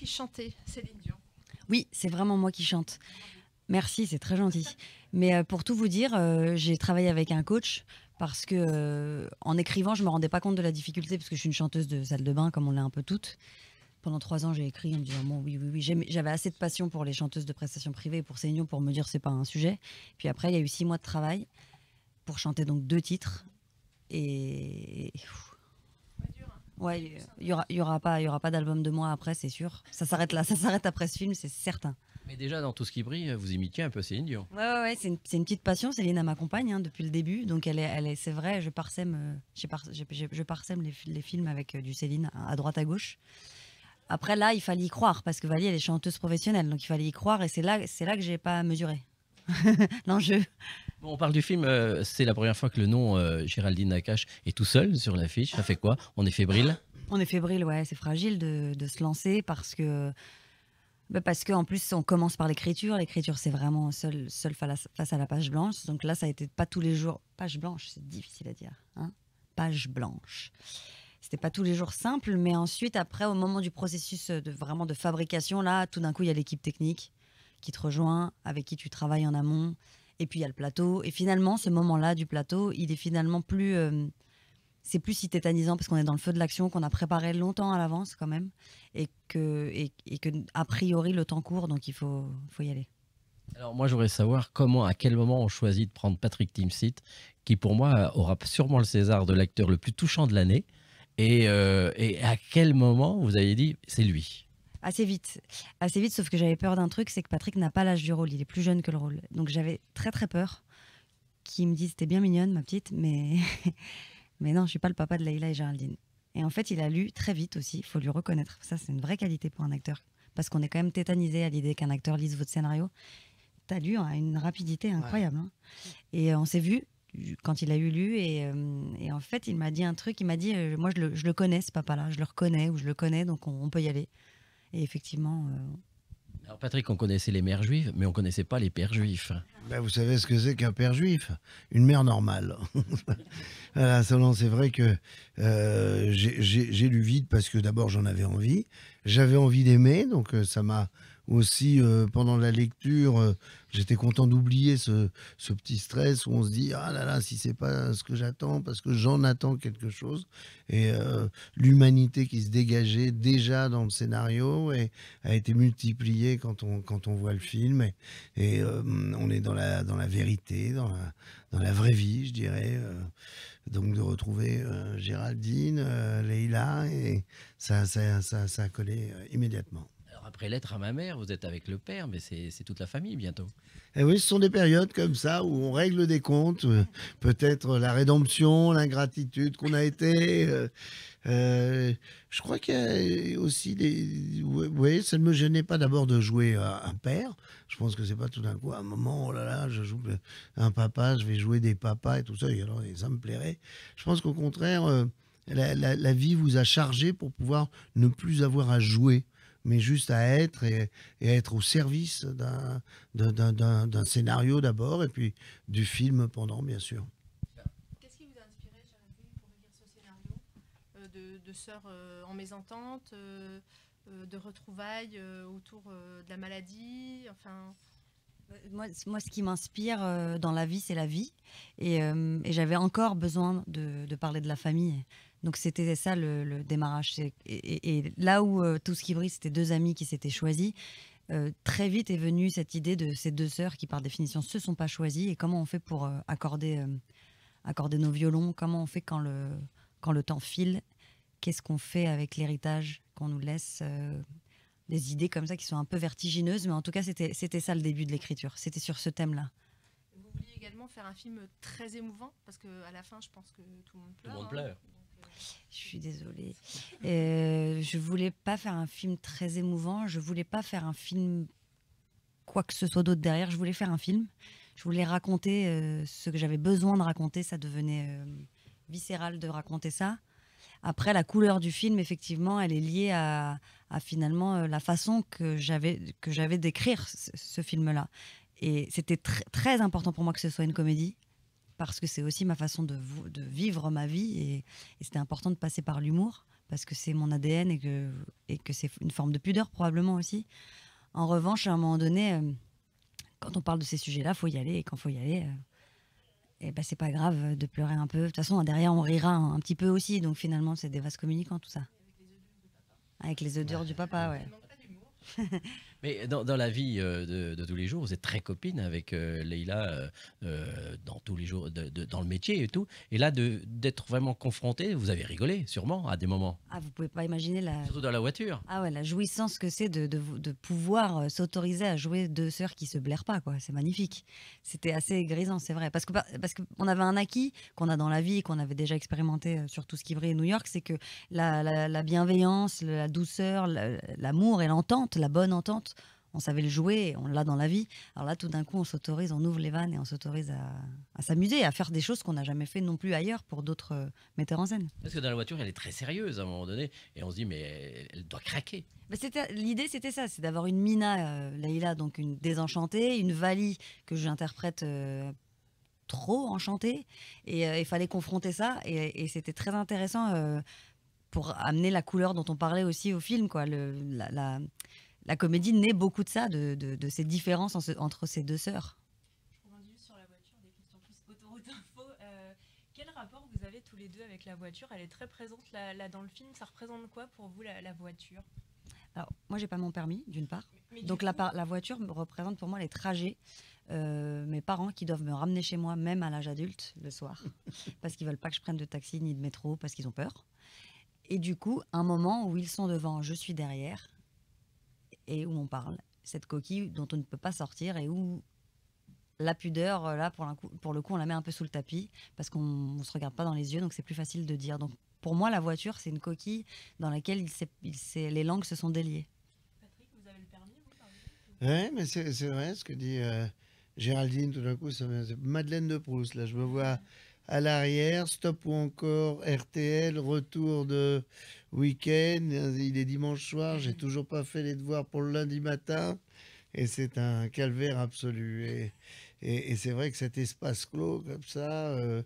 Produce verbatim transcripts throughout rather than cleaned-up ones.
qui chantez, Céline Dion. Oui, c'est vraiment moi qui chante. Merci, c'est très gentil. Mais euh, pour tout vous dire, euh, j'ai travaillé avec un coach parce que euh, en écrivant, je me rendais pas compte de la difficulté parce que je suis une chanteuse de salle de bain, comme on l'est un peu toutes. Pendant trois ans, j'ai écrit en me disant bon, oui, oui, oui. J'aimais- J'avais assez de passion pour les chanteuses de prestations privées et pour Céline Dion pour me dire c'est pas un sujet. Puis après, il y a eu six mois de travail pour chanter donc deux titres et ouais, il y aura, il y aura pas, il y aura pas d'album de moi après, c'est sûr. Ça s'arrête là, ça s'arrête après ce film, c'est certain. Mais déjà, dans Tout ce qui brille, vous imitiez un peu Céline Dion. Ouais, ouais, ouais, c'est une, c'est une petite passion. Céline elle m'accompagne hein, depuis le début, donc elle est, elle est, c'est vrai, je parsème, euh, j'ai par- j'ai- j'ai- je parsème les, fi- les films avec euh, du Céline à, à droite à gauche. Après là, il fallait y croire parce que Valie elle est chanteuse professionnelle, donc il fallait y croire et c'est là, c'est là que j'ai pas mesuré l'enjeu. Bon, on parle du film, euh, c'est la première fois que le nom euh, Géraldine Nakache est tout seul sur l'affiche. Ça fait quoi? On est fébrile? On est fébrile, ouais, c'est fragile de, de se lancer parce que bah, parce qu'en plus, on commence par l'écriture. L'écriture, c'est vraiment seul, seul face face à la page blanche. Donc là, ça a été pas tous les jours. Page blanche, c'est difficile à dire. Hein, page blanche. C'était pas tous les jours simple, mais ensuite, après, au moment du processus de vraiment de fabrication, là, tout d'un coup, il y a l'équipe technique qui te rejoint, avec qui tu travailles en amont. Et puis, il y a le plateau. Et finalement, ce moment-là du plateau, il est finalement plus. euh, c'est plus si tétanisant parce qu'on est dans le feu de l'action, qu'on a préparé longtemps à l'avance quand même, et que, et, et que a priori le temps court, donc il faut, faut y aller. Alors moi, je voudrais savoir comment, à quel moment on choisit de prendre Patrick Timsit, qui pour moi aura sûrement le César de l'acteur le plus touchant de l'année, et, euh, et à quel moment vous avez dit c'est lui? Assez vite, assez vite, sauf que j'avais peur d'un truc, c'est que Patrick n'a pas l'âge du rôle, il est plus jeune que le rôle. Donc j'avais très très peur qu'il me dise t'es bien mignonne ma petite, mais mais non, je suis pas le papa de Leïla et Géraldine. Et en fait, il a lu très vite aussi, il faut lui reconnaître. Ça, c'est une vraie qualité pour un acteur. Parce qu'on est quand même tétanisé à l'idée qu'un acteur lise votre scénario. T'as lu à une rapidité incroyable. Hein. Et euh, on s'est vu quand il a eu lu. Et, euh, et en fait, il m'a dit un truc. Il m'a dit euh, moi, je le, je le connais, ce papa-là. Je le reconnais ou je le connais, donc on, on peut y aller. Et effectivement. Euh... Alors Patrick, on connaissait les mères juives, mais on connaissait pas les pères juifs. Ben, vous savez ce que c'est qu'un père juif? Une mère normale. Voilà, seulement c'est vrai que euh, j'ai j'ai- j'ai lu vite parce que d'abord j'en avais envie. J'avais envie d'aimer, donc euh, ça m'a aussi, euh, pendant la lecture, euh, j'étais content d'oublier ce, ce petit stress où on se dit ah là là, si c'est pas ce que j'attends, parce que j'en attends quelque chose. Et euh, l'humanité qui se dégageait déjà dans le scénario et a été multipliée quand on, quand on voit le film. Et, et, euh, on est dans la, dans la vérité, dans la, dans la vraie vie, je dirais. euh, donc de retrouver euh, Géraldine, euh, Leïla, et ça, ça, ça, ça a collé euh, immédiatement. Alors après Lettre à ma mère, vous êtes avec le père, mais c'est c'est toute la famille bientôt. Et oui, ce sont des périodes comme ça où on règle des comptes, euh, peut-être la rédemption, l'ingratitude qu'on a été. euh, euh, je crois qu'il y a aussi des. Oui, ça ne me gênait pas d'abord de jouer euh, un père. Je pense que c'est pas tout d'un coup à un moment, oh là là, je joue un papa, je vais jouer des papas et tout ça, et alors et ça me plairait. Je pense qu'au contraire, euh, la, la- la vie vous a chargé pour pouvoir ne plus avoir à jouer, mais juste à être et, et à être au service d'un d'un- d'un- d'un- d'un scénario d'abord, et puis du film pendant, bien sûr. Qu'est-ce qui vous a inspiré, Géraldine, pour écrire ce scénario euh, de, de sœurs euh, en mésentente, euh, euh, de retrouvailles euh, autour euh, de la maladie, enfin... Moi, moi, ce qui m'inspire euh, dans la vie, c'est la vie. Et, euh, et j'avais encore besoin de, de parler de la famille. Donc c'était ça le, le démarrage. C'est- Et, et- et là où euh, tout ce qui brille, c'était deux amis qui s'étaient choisis, euh, très vite est venue cette idée de ces deux sœurs qui, par définition, se sont pas choisies. Et comment on fait pour euh, accorder, euh, accorder nos violons? Comment on fait quand le, quand le temps file? Qu'est-ce qu'on fait avec l'héritage qu'on nous laisse? euh, Des idées comme ça qui sont un peu vertigineuses, mais en tout cas, c'était c'était ça le début de l'écriture. C'était sur ce thème-là. Vous vouliez également faire un film très émouvant, parce qu'à la fin, je pense que tout le monde Tout le pleure. monde hein. pleure. Donc, euh, Je suis désolée. Euh, je voulais pas faire un film très émouvant. Je voulais pas faire un film quoi que ce soit d'autre derrière. Je voulais faire un film. Je voulais raconter euh, ce que j'avais besoin de raconter. Ça devenait euh, viscéral de raconter ça. Après, la couleur du film, effectivement, elle est liée à, à finalement euh, la façon que j'avais que j'avais d'écrire ce, ce film-là. Et c'était tr- très important pour moi que ce soit une comédie, parce que c'est aussi ma façon de, vo- de vivre ma vie. Et, et c'était important de passer par l'humour, parce que c'est mon A D N et que, et que c'est une forme de pudeur probablement aussi. En revanche, à un moment donné, euh, quand on parle de ces sujets-là, il faut y aller. Et quand il faut y aller, euh, eh ben, c'est pas grave de pleurer un peu. De toute façon, derrière, on rira un, un petit peu aussi. Donc finalement, c'est des vases communicants, tout ça. Avec les œufs durs du papa, ouais. Il manque pas d'humour. Mais dans, dans la vie euh, de, de tous les jours, vous êtes très copine avec euh, Leïla euh, euh, dans tous les jours, de- de- dans le métier et tout. Et là, de- d'être vraiment confronté, vous avez rigolé sûrement à des moments, Ah, vous pouvez pas imaginer la, surtout dans la voiture. ah ouais, la jouissance que c'est de, de, de pouvoir euh, s'autoriser à jouer deux sœurs qui se blairent pas, quoi. C'est magnifique. C'était assez grisant, c'est vrai. Parce que parce qu'on avait un acquis qu'on a dans la vie et qu'on avait déjà expérimenté euh, sur tout ce qui brille à New York, c'est que la, la, la bienveillance, la douceur, la- l'amour et l'entente, la bonne entente, on savait le jouer, et on l'a dans la vie. Alors là, tout d'un coup, on s'autorise, on ouvre les vannes et on s'autorise à, à s'amuser, à faire des choses qu'on n'a jamais fait non plus ailleurs pour d'autres euh, metteurs en scène. Parce que dans la voiture, elle est très sérieuse à un moment donné. Et on se dit, mais elle, elle doit craquer. Bah, c'était- l'idée, c'était ça, c'est d'avoir une Mina, euh, Leïla, donc une désenchantée, une Vali que j'interprète euh, trop enchantée, et euh, il fallait confronter ça, et, et c'était très intéressant euh, pour amener la couleur dont on parlait aussi au film, quoi. Le, la, la, la comédie naît beaucoup de ça, de, de, de ces différences en ce- entre ces deux sœurs. Je rebondis juste sur la voiture, des questions plus autoroute info. Euh, quel rapport vous avez tous les deux avec la voiture? Elle est très présente là, là dans le film. Ça représente quoi pour vous la, la voiture? Alors, moi, j'ai pas mon permis, d'une part. Mais du Donc coup, la, par- la voiture me représente pour moi les trajets. Euh, mes parents qui doivent me ramener chez moi, même à l'âge adulte, le soir, parce qu'ils veulent pas que je prenne de taxi ni de métro, parce qu'ils ont peur. Et du coup, un moment où ils sont devant, je suis derrière, et où on parle. Cette coquille dont on ne peut pas sortir et où la pudeur, euh, là, pour, un coup- pour le coup, on la met un peu sous le tapis, parce qu'on ne se regarde pas dans les yeux, donc c'est plus facile de dire. Donc pour moi, la voiture, c'est une coquille dans laquelle il s'est- il s'est- les langues se sont déliées. Patrick, vous avez le permis, vous, par exemple? Ouais, mais c'est c'est vrai ce que dit euh, Géraldine, tout d'un coup, ça me- c'est Madeleine de Proust. Là, je me vois à l'arrière, stop ou encore, R T L, retour de week-end. Il est dimanche soir, j'ai toujours pas fait les devoirs pour le lundi matin. Et c'est un calvaire absolu. Et, et, et c'est vrai que cet espace clos, comme ça, euh,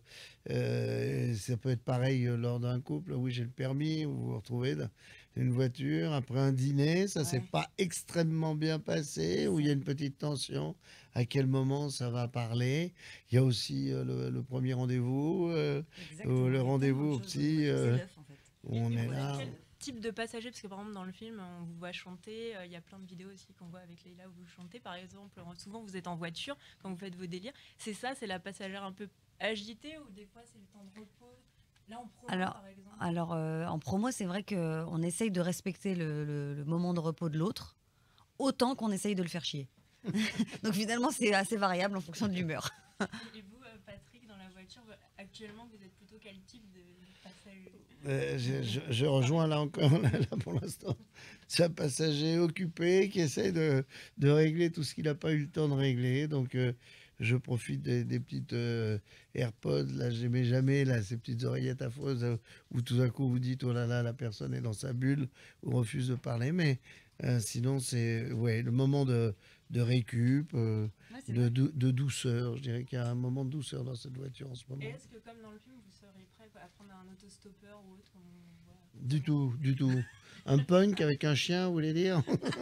euh, ça peut être pareil euh, lors d'un couple. Oui, j'ai le permis, vous vous retrouvez dans une voiture, après un dîner, ça s'est Ouais. pas extrêmement bien passé, où il y a une petite tension, à quel moment ça va parler. Il y a aussi euh, le, le premier rendez-vous, euh, Exactement. le rendez-vous aussi, euh, où on Et est vous, là. quel type de passager? Parce que par exemple, dans le film, on vous voit chanter. euh, Il y a plein de vidéos aussi qu'on voit avec Leïla où vous chantez. Par exemple, souvent vous êtes en voiture quand vous faites vos délires. C'est ça, c'est la passagère un peu agitée ou des fois c'est le temps de repos? Là, en promo, Alors, par exemple. Alors, euh, en promo, c'est vrai qu'on essaye de respecter le, le- le moment de repos de l'autre, autant qu'on essaye de le faire chier. Donc finalement, c'est assez variable en fonction de l'humeur. Et vous, euh, Patrick, dans la voiture, vous- actuellement, vous êtes plutôt quel type de passager? Euh, je, je- je rejoins là encore, là, là, pour l'instant, c'est un passager occupé qui essaie de, de régler tout ce qu'il n'a pas eu le temps de régler. Donc, euh, je profite des, des petites euh, AirPods. Là, j'aimais jamais là, ces petites oreillettes affreuses euh, où tout d'un coup vous dites oh là là, la personne est dans sa bulle ou refuse de parler. Mais euh, sinon, c'est ouais, le moment de, de récup, euh, de, dou- de douceur. Je dirais qu'il y a un moment de douceur dans cette voiture en ce moment. Et est-ce que, comme dans le film, vous seriez prêt à prendre un autostoppeur ou autre? on- voilà. Du tout, du tout. Un punk avec un chien, vous voulez dire?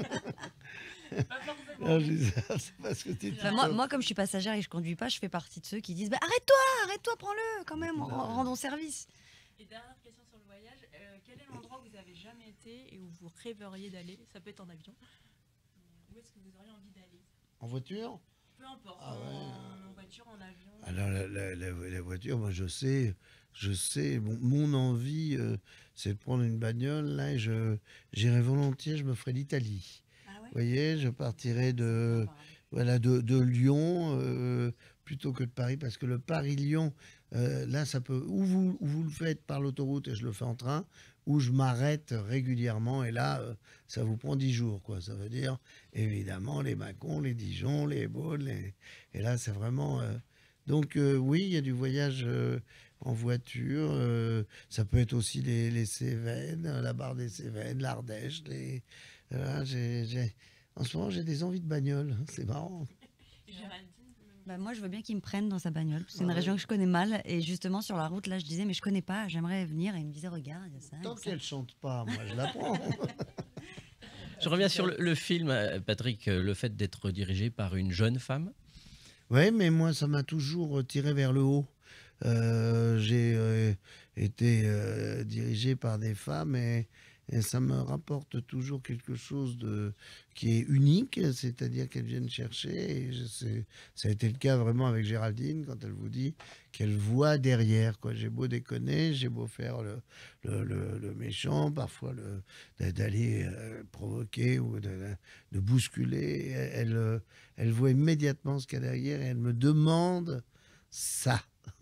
Pas forcément. Non, je dis ça, c'est pas ce que tu dis. Enfin, moi, moi, comme je suis passagère et que je conduis pas, je fais partie de ceux qui disent bah, arrête-toi, arrête-toi, prends-le quand même, rend- rendons service. Et dernière question sur le voyage, euh, quel est l'endroit où vous avez jamais été et où vous rêveriez d'aller? Ça peut être en avion. Mais où est-ce que vous auriez envie d'aller? En voiture? Peu importe, Ah ouais. en, en voiture, en avion. Alors, la, la- la- la voiture, moi, je sais, je sais, mon, mon envie, euh, c'est de prendre une bagnole, là, et je, j'irai volontiers, je me ferai l'Italie. Ah ouais. Vous voyez, je partirai de, voilà, de, de Lyon euh, plutôt que de Paris, parce que le Paris-Lyon, euh, là, ça peut, ou vous, ou vous le faites par l'autoroute et je le fais en train, ou je m'arrête régulièrement, et là, euh, ça vous prend dix jours, quoi. Ça veut dire, évidemment, les Mâcon, les Dijon, les Beaune, les... et là, c'est vraiment... euh, Donc, euh, oui, il y a du voyage euh, en voiture, euh, ça peut être aussi les, les Cévennes, la barre des Cévennes, l'Ardèche, les... voilà, j'ai, j'ai- en ce moment, j'ai des envies de bagnole, c'est marrant. Et Géraldine, même Bah, moi, je veux bien qu'ils me prennent dans sa bagnole. parce que C'est une Ah ouais. région que je connais mal. Et justement, sur la route, là, je disais, mais je connais pas, j'aimerais venir. Et il me disait, regarde, il y a ça. il y a Tant ça. qu'elle chante pas, moi je la prends. Je reviens sur le, le film, euh, Patrick, euh, le fait d'être dirigé par une jeune femme. Oui, mais moi, ça m'a toujours tiré vers le haut. Euh, j'ai euh, été euh, dirigé par des femmes et, et ça me rapporte toujours quelque chose de, qui est unique, c'est-à-dire qu'elles viennent chercher. Et je sais- ça a été le cas vraiment avec Géraldine quand elle vous dit qu'elle voit derrière, quoi. J'ai beau déconner, j'ai beau faire le, le, le- le méchant, parfois le, d'aller euh, provoquer ou de, de bousculer. Elle, elle, elle voit immédiatement ce qu'il y a derrière et elle me demande ça.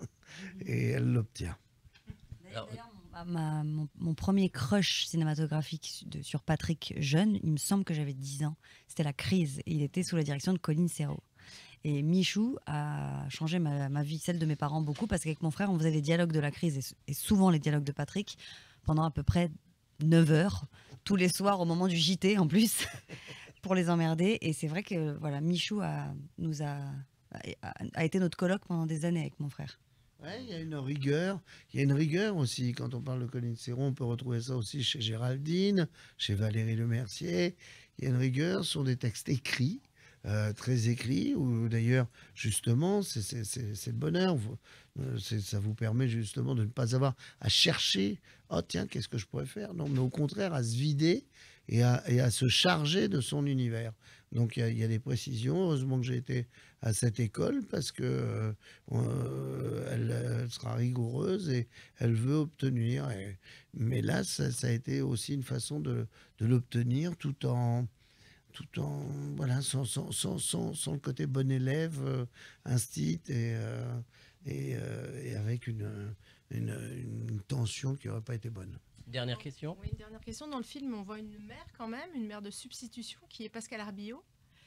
Et elle l'obtient. Alors- D'ailleurs, mon, ma- mon- mon premier crush cinématographique de- sur Patrick jeune, il me semble que j'avais dix ans. C'était La Crise. Et il était sous la direction de Colin Serrault. Et Michou a changé ma, ma vie, celle de mes parents, beaucoup, parce qu'avec mon frère, on faisait les dialogues de La Crise et, et souvent les dialogues de Patrick pendant à peu près neuf heures, tous les soirs au moment du J T en plus, pour les emmerder. Et c'est vrai que voilà, Michou a, nous a, a, a été notre coloc pendant des années avec mon frère. Ouais, il y a une rigueur. Il y a une rigueur aussi. Quand on parle de Colline Serrault, on peut retrouver ça aussi chez Géraldine, chez Valérie Lemercier. Il y a une rigueur. Ce sont des textes écrits, euh, très écrits, où d'ailleurs, justement, c'est c'est- c'est- c'est le bonheur. Vous- euh, c'est- Ça vous permet justement de ne pas avoir à chercher, oh tiens, qu'est-ce que je pourrais faire? Non, mais au contraire, à se vider et à, et à se charger de son univers. Donc il y a- il y, a des précisions. Heureusement que j'ai été à cette école parce que euh, euh, elle, elle sera rigoureuse et elle veut obtenir. Et- mais là, ça, ça a été aussi une façon de, de l'obtenir tout en, tout en voilà, sans, sans, sans, sans, sans le côté bon élève, euh, instit et, euh, et, euh, et avec une, une, une tension qui n'aurait pas été bonne. Dernière question. Oui, une dernière question. Dans le film, on voit une mère quand même, une mère de substitution qui est Pascal Arbillot.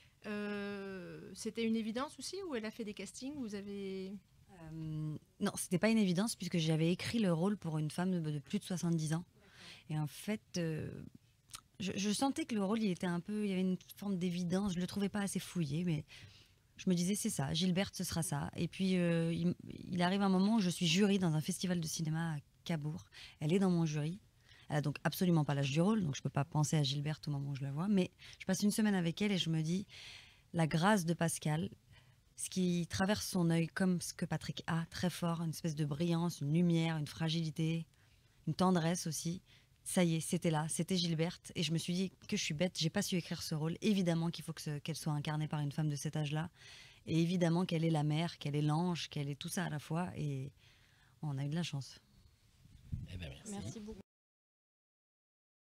Euh, C'était une évidence aussi ou elle a fait des castings? Vous avez... Euh, non, c'était pas une évidence puisque j'avais écrit le rôle pour une femme de, de plus de soixante-dix ans. Et en fait, euh, je, je sentais que le rôle, il était un peu, il y avait une forme d'évidence. Je le trouvais pas assez fouillé, mais je me disais c'est ça. Gilberte, ce sera ça. Et puis euh, il, il arrive un moment où je suis jury dans un festival de cinéma à Cabourg. Elle est dans mon jury. Elle a donc absolument pas l'âge du rôle, donc je peux pas penser à Gilberte au moment où je la vois. Mais je passe une semaine avec elle et je me dis la grâce de Pascal, ce qui traverse son œil comme ce que Patrick a, très fort, une espèce de brillance, une lumière, une fragilité, une tendresse aussi. Ça y est, c'était là, c'était Gilberte. Et je me suis dit que je suis bête, j'ai pas su écrire ce rôle. Évidemment qu'il faut que ce- qu'elle soit incarnée par une femme de cet âge-là. Et évidemment qu'elle est la mère, qu'elle est l'ange, qu'elle est tout ça à la fois. Et on a eu de la chance. Eh ben, merci. Merci beaucoup.